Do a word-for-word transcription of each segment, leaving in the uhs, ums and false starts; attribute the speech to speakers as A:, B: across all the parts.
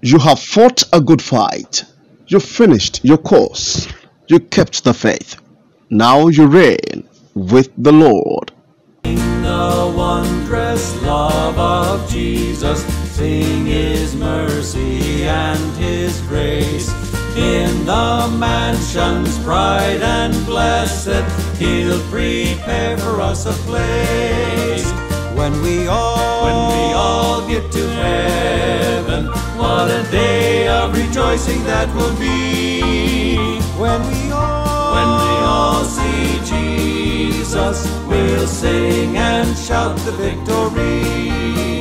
A: You have fought a good fight. You finished your course. You kept the faith. Now you reign with the Lord.
B: In the wondrous love of Jesus, sing His mercy and His grace. In the mansions bright and blessed, He'll prepare for us a place. When we all, when we all get to heaven, what a day of rejoicing that will be. When we all, when we all see Jesus, we'll sing and shout the victory.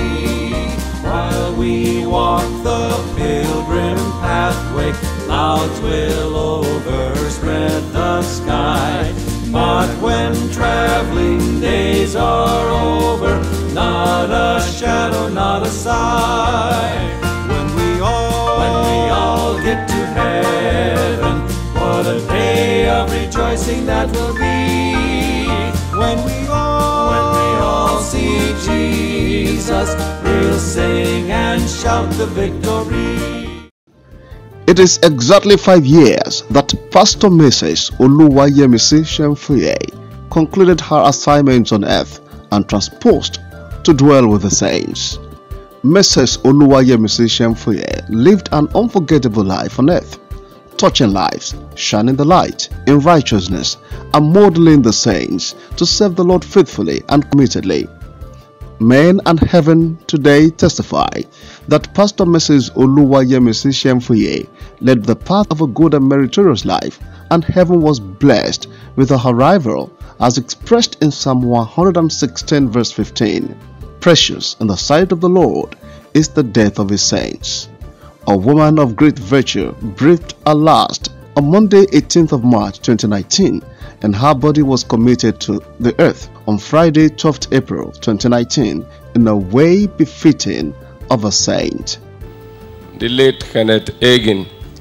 B: While we walk the pilgrim pathway, clouds will overspread the sky. But when traveling days are over, not a shadow, not a sigh. When we all, when we all get to heaven, what a day of rejoicing that will be. When we all, when we all see Jesus, we'll sing and shout the victory.
A: It is exactly five years that Pastor Missus Oluwayemisi Shemfuye concluded her assignments on earth and transposed to dwell with the saints. Missus Oluwayemisi Shemfuye lived an unforgettable life on earth, touching lives, shining the light in righteousness, and modeling the saints to serve the Lord faithfully and committedly. Men and heaven today testify that Pastor Missus Oluwayemisi Shemfuye led the path of a good and meritorious life, and heaven was blessed with her arrival as expressed in Psalm one hundred sixteen verse fifteen. Precious in the sight of the Lord is the death of His saints. A woman of great virtue breathed her last on Monday eighteenth of March twenty nineteen, and her body was committed to the earth on Friday twelfth April twenty nineteen in a way befitting of a saint.
C: The late Kenneth Hagin,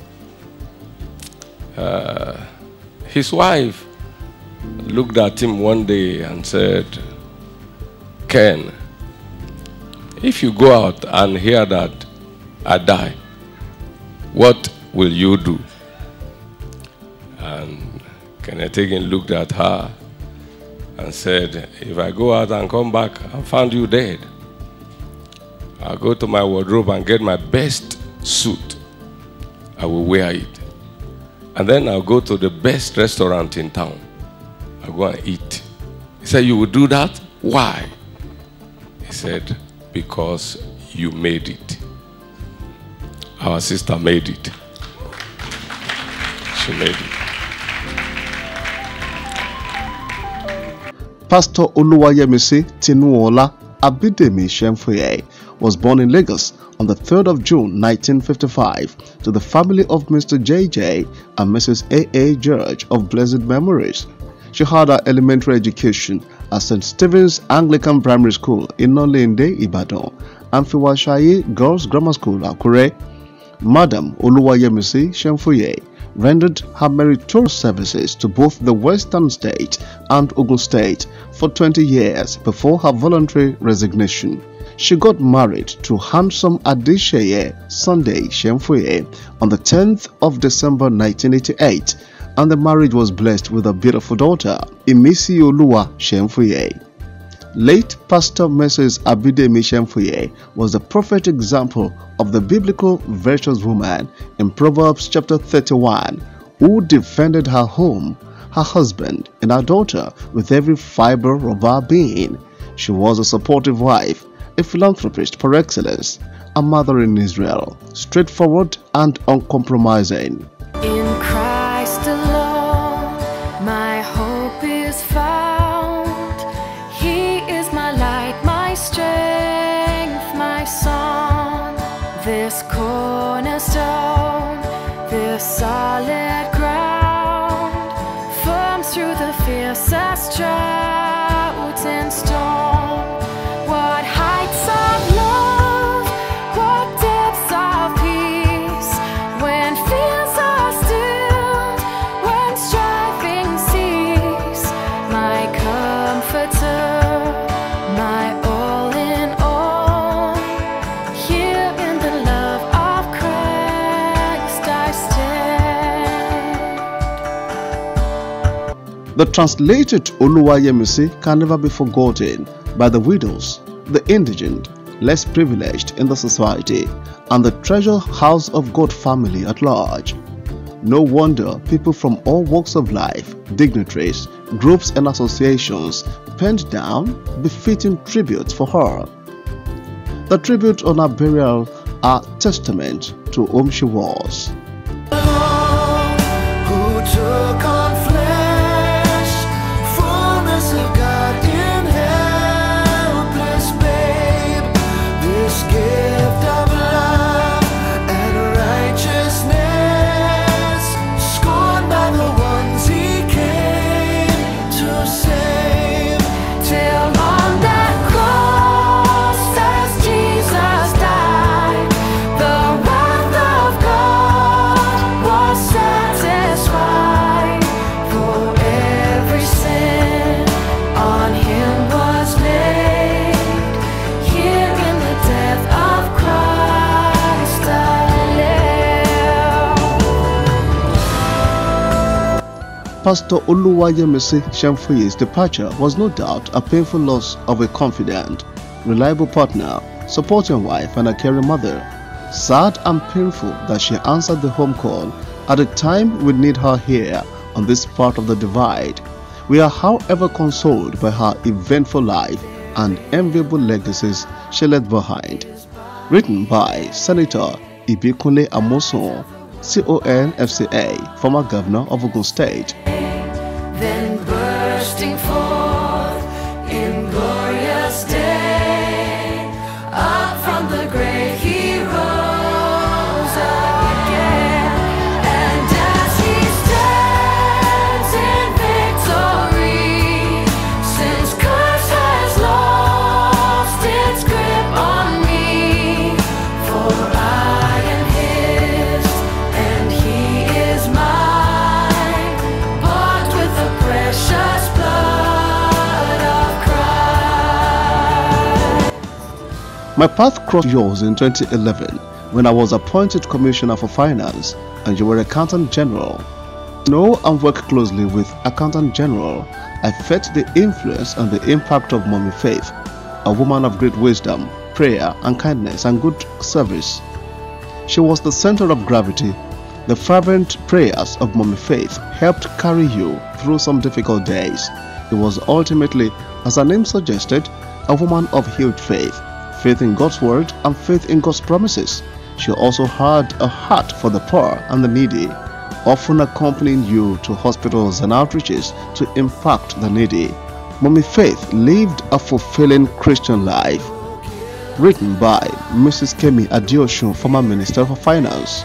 C: uh, his wife looked at him one day and said, "Ken, if you go out and hear that I die, what will you do?" And Kenneth Hagin looked at her and said, "If I go out and come back and found you dead, I'll go to my wardrobe and get my best suit. I will wear it. And then I'll go to the best restaurant in town. I'll go and eat." He said, "You will do that? Why?" He said, "Because you made it." Our sister made it. She made it.
A: Pastor Oluwayemisi Tinuola Abidemi Shemfuye was born in Lagos on the third of June nineteen fifty-five to the family of Mister J J and Missus A A George of blessed memories. She had her elementary education at Saint Stephen's Anglican Primary School in Nolende, Ibadan, and Fiwashayi Girls Grammar School, Akure. Madam Oluwayemisi Shemfuye rendered her meritorious services to both the Western State and Ogun State for twenty years before her voluntary resignation. She got married to handsome Adesheye Sunday Shemfuye on the tenth of December nineteen eighty-eight, and the marriage was blessed with a beautiful daughter, Imisioluwa Shemfuye. Late Pastor Missus Abidemi Shemfuye was the prophetic example of the biblical virtuous woman in Proverbs chapter thirty-one, who defended her home, her husband, and her daughter with every fiber of her being. She was a supportive wife, a philanthropist par excellence, a mother in Israel, straightforward and uncompromising.
D: In Christ alone, my hope is found. He is my light, my strength, my song. This cornerstone, this solid ground, firm through the fiercest drought and storm. What heights of love, what depths of peace, when fears are stilled, when striving cease. My comforter, my all in all, here in the love of Christ.
A: The translated Oluwayemisi can never be forgotten by the widows, the indigent, less privileged in the society, and the treasure house of God family at large. No wonder people from all walks of life, dignitaries, groups and associations penned down befitting tributes for her. The tributes on her burial are testament to whom she was. Pastor Oluwayemisi Shamfuye's departure was no doubt a painful loss of a confident, reliable partner, supporting wife and a caring mother. Sad and painful that she answered the home call at a time we need her here on this part of the divide. We are however consoled by her eventful life and enviable legacies she left behind. Written by Senator Ibikunle Amosun, C O N F C A, former governor of Ogun State.
D: Then bursting forth in glorious day, up from the grave he rose again, and as he stands in victory, since curse has lost its grip on me, for I am his and he is mine. Precious blood of Christ.
A: My path crossed yours in twenty eleven when I was appointed Commissioner for Finance and you were Accountant General. Know and work closely with Accountant General. I felt the influence and the impact of Mommy Faith, a woman of great wisdom, prayer and kindness and good service. She was the center of gravity. The fervent prayers of Mommy Faith helped carry you through some difficult days. It was ultimately, as her name suggested, a woman of huge faith, faith in God's word and faith in God's promises. She also had a heart for the poor and the needy, often accompanying you to hospitals and outreaches to impact the needy. Mommy Faith lived a fulfilling Christian life. Written by Missus Kemi Adioshun, former Minister for Finance.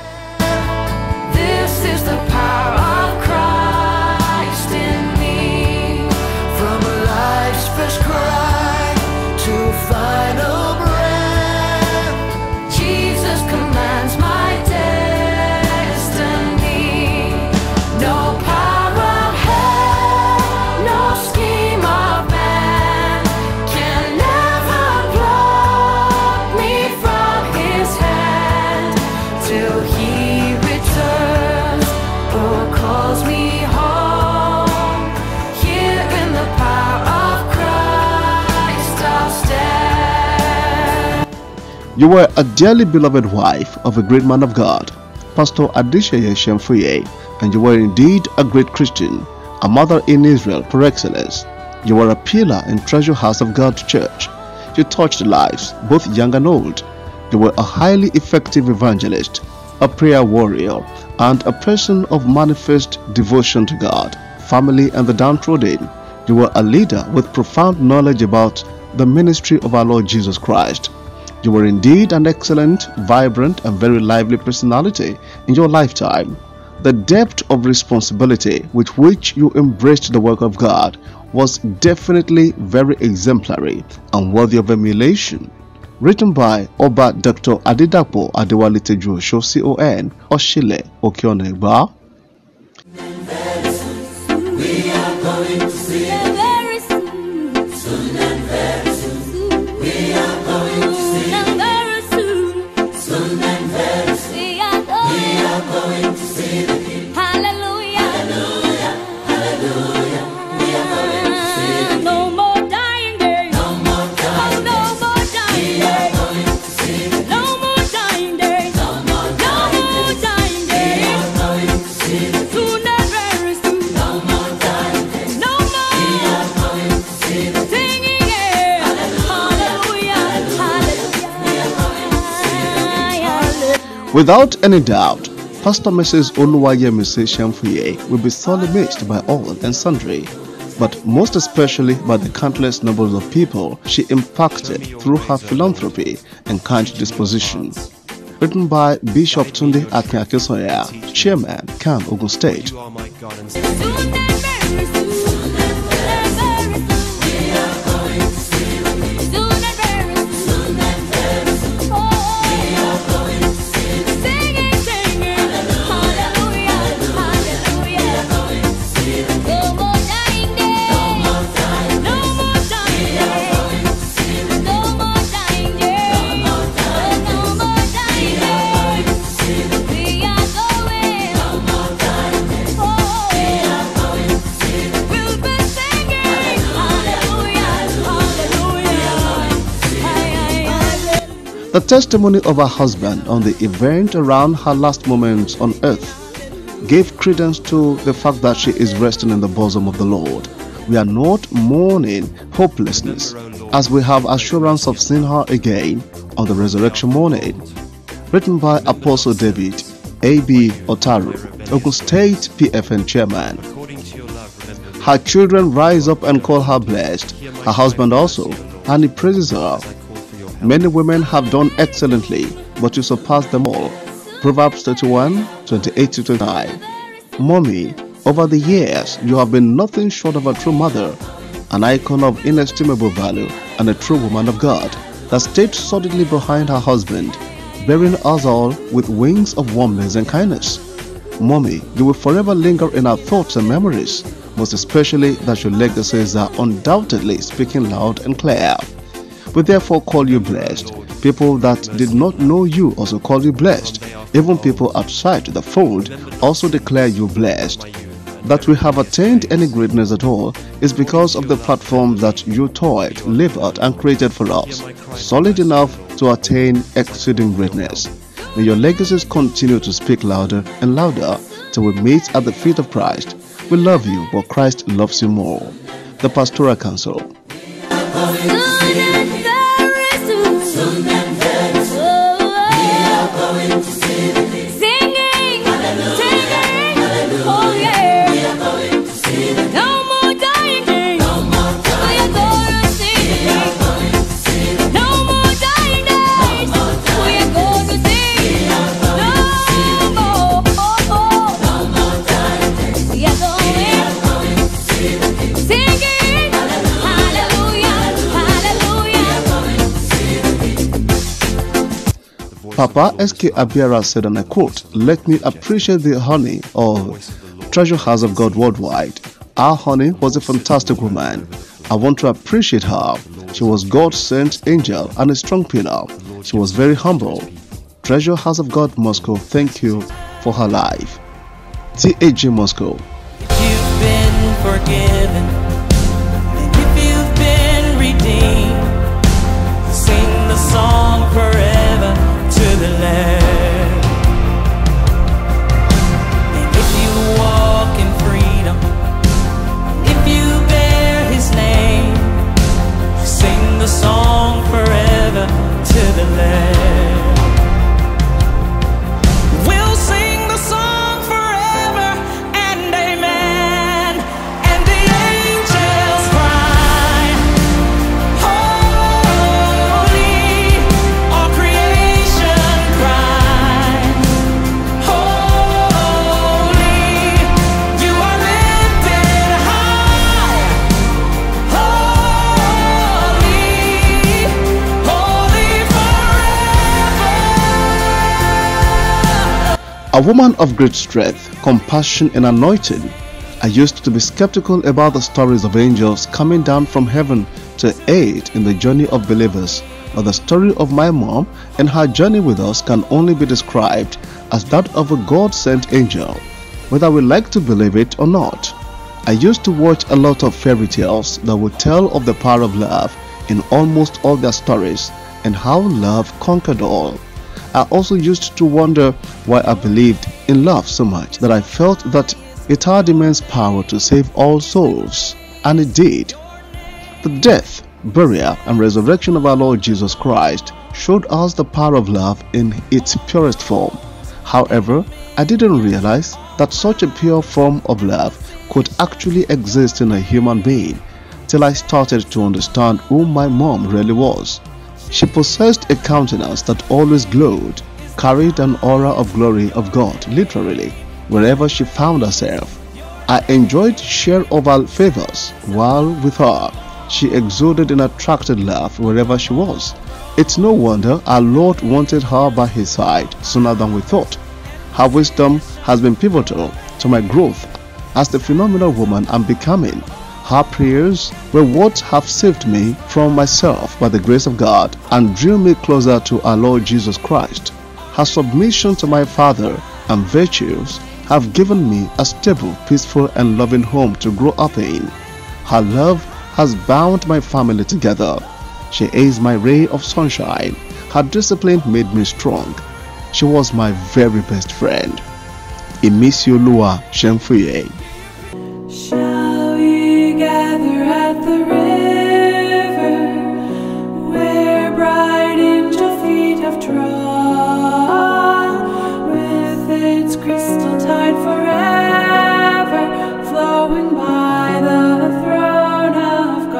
A: You were a dearly beloved wife of a great man of God, Pastor Adisheye Shamfuye, and you were indeed a great Christian, a mother in Israel par excellence. You were a pillar in Treasure House of God Church. You touched lives, both young and old. You were a highly effective evangelist, a prayer warrior, and a person of manifest devotion to God, family, and the downtrodden. You were a leader with profound knowledge about the ministry of our Lord Jesus Christ. You were indeed an excellent, vibrant, and very lively personality in your lifetime. The depth of responsibility with which you embraced the work of God was definitely very exemplary and worthy of emulation. Written by Oba Doctor Adedapo Adewale Tejuosho, C O N, Oshile Okionegba.
B: We are going to see it very soon. Soon and very soon. We are going to see it very soon. Soon and very soon. We are going to see the King. Hallelujah. Hallelujah. Hallelujah.
A: Without any doubt, Pastor Missus Oluwayemisi Shamfuye will be sorely missed by all and sundry, but most especially by the countless numbers of people she impacted through her philanthropy and kind disposition. Written by Bishop Tunde Akin Akinsoya, Chairman, Kan Ogun State. The testimony of her husband on the event around her last moments on earth gave credence to the fact that she is resting in the bosom of the Lord. We are not mourning hopelessness, as we have assurance of seeing her again on the resurrection morning. Written by Apostle David A B Otaru, Ogun State P F N Chairman. Her children rise up and call her blessed, her husband also, and he praises her. Many women have done excellently, but you surpass them all. Proverbs thirty-one, twenty-eight to twenty-nine. Mommy, over the years, you have been nothing short of a true mother, an icon of inestimable value, and a true woman of God that stayed solidly behind her husband, bearing us all with wings of warmness and kindness. Mommy, you will forever linger in our thoughts and memories, most especially that your legacies are undoubtedly speaking loud and clear. We therefore call you blessed. People that did not know you also call you blessed. Even people outside the fold also declare you blessed. That we have attained any greatness at all is because of the platform that you toiled, labored, and created for us, solid enough to attain exceeding greatness. May your legacies continue to speak louder and louder till we meet at the feet of Christ. We love you, but Christ loves you more. The Pastoral Council. Papa S K Abiara said, and I quote, "Let me appreciate the honey of Treasure House of God Worldwide. Our honey was a fantastic woman. I want to appreciate her. She was God's sent angel and a strong pillar. She was very humble. Treasure House of God Moscow, thank you for her life." T A G Moscow.
E: You've been forgiven, and if you've been redeemed, sing the song forever to the Lamb. And if you walk in freedom, if you bear His name, sing the song forever to the Lamb. We'll sing the song forever and amen, and the angels cry, holy, all creation cries, holy, you are lifted high, holy, holy forever.
A: A woman of great strength, compassion, and anointing. I used to be skeptical about the stories of angels coming down from heaven to aid in the journey of believers, but the story of my mom and her journey with us can only be described as that of a God-sent angel, whether we like to believe it or not. I used to watch a lot of fairy tales that would tell of the power of love in almost all their stories and how love conquered all. I also used to wonder why I believed in love so much that I felt that it had immense power to save all souls, and it did. The death, burial, and resurrection of our Lord Jesus Christ showed us the power of love in its purest form. However, I didn't realize that such a pure form of love could actually exist in a human being till I started to understand who my mom really was. She possessed a countenance that always glowed, carried an aura of glory of God literally wherever she found herself. I enjoyed sheer oval favors while with her. She exuded an attracted love wherever she was. It's no wonder our Lord wanted her by his side sooner than we thought. Her wisdom has been pivotal to my growth as the phenomenal woman I'm becoming. Her prayers were what have saved me from myself by the grace of God and drew me closer to our Lord Jesus Christ. Her submission to my Father and virtues have given me a stable, peaceful and loving home to grow up in. Her love has bound my family together. She is my ray of sunshine. Her discipline made me strong. She was my very best friend. Imisiolua Shemfuye.
D: Shall we gather at the river where bright angel feet have trod, with its crystal tide forever flowing by the throne of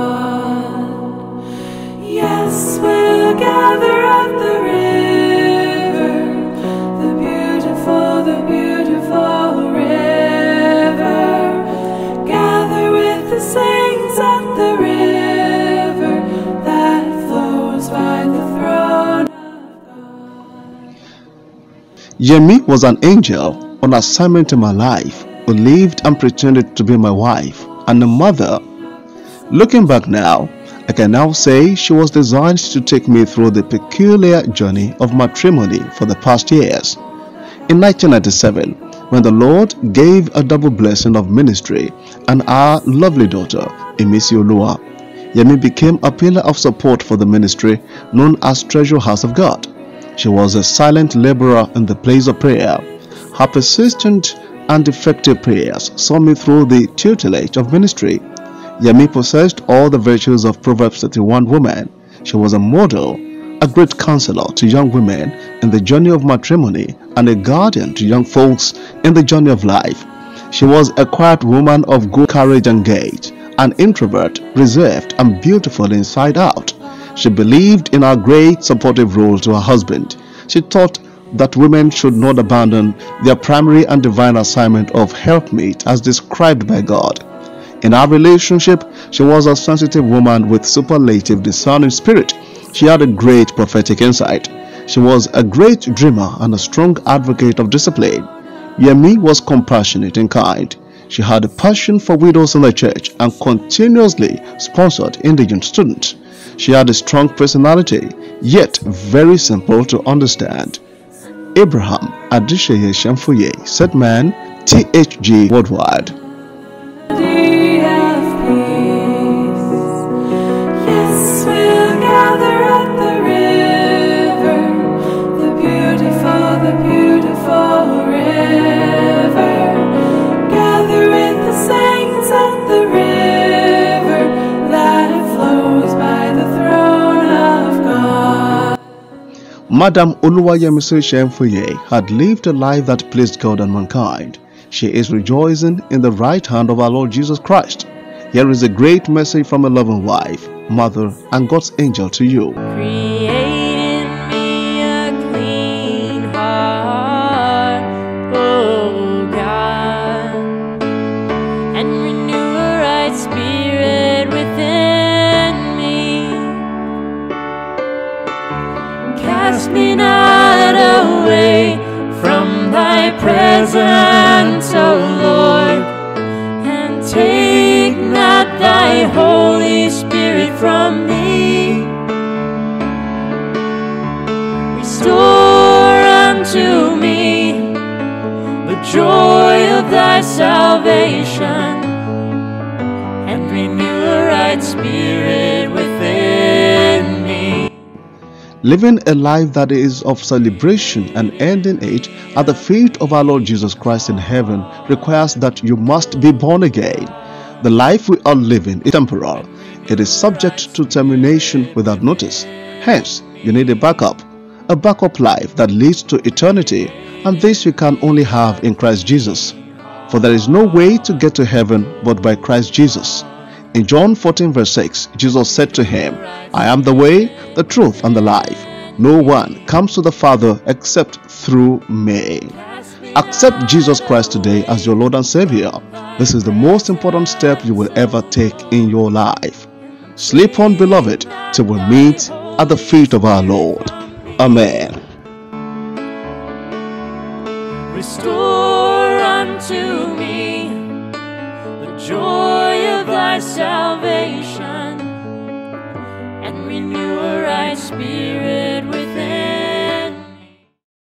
D: God? Yes, we'll gather at the river, the beautiful, the beautiful river. Gather with the saints at the river that flows by the throne of God.
A: Yemi was an angel on assignment in my life who lived and pretended to be my wife and a mother. Looking back now, I can now say she was designed to take me through the peculiar journey of matrimony for the past years. In nineteen ninety-seven, when the Lord gave a double blessing of ministry and our lovely daughter, Imisiolua, Yemi became a pillar of support for the ministry known as Treasure House of God. She was a silent laborer in the place of prayer. Her persistent and effective prayers saw me through the tutelage of ministry. Yemi possessed all the virtues of Proverbs thirty-one woman. She was a model, a great counselor to young women in the journey of matrimony, and a guardian to young folks in the journey of life. She was a quiet woman of good courage and gait, an introvert, reserved and beautiful inside out. She believed in her great supportive role to her husband. She taught that women should not abandon their primary and divine assignment of helpmate as described by God. In our relationship, she was a sensitive woman with superlative discerning spirit. She had a great prophetic insight. She was a great dreamer and a strong advocate of discipline. Yemi was compassionate and kind. She had a passion for widows in the church and continuously sponsored indigent students. She had a strong personality, yet very simple to understand. Abraham Adisheye Shemfuye, said man, T H G Worldwide. Madam Oluwayemi Shemfuye had lived a life that pleased God and mankind. She is rejoicing in the right hand of our Lord Jesus Christ. Here is a great message from a loving wife, mother, and God's angel to you.
E: Create in me a clean heart, oh God, and renew a right spirit within me. Cast me not away from thy presence, O Lord, and take not thy Holy Spirit from me. Restore unto me the joy of thy salvation, and renew a right spirit within me.
A: Living a life that is of celebration and ending it at the feet of our Lord Jesus Christ in heaven requires that you must be born again. The life we are living is temporal. It is subject to termination without notice. Hence, you need a backup, a backup life that leads to eternity, and this you can only have in Christ Jesus. For there is no way to get to heaven but by Christ Jesus. In John fourteen verse six, Jesus said to him, I am the way, the truth, and the life. No one comes to the Father except through me. Accept Jesus Christ today as your Lord and Savior. This is the most important step you will ever take in your life. Sleep on, beloved, till we meet at the feet of our Lord. Amen.
D: Restore unto me the joy of thy salvation, and renew a right spirit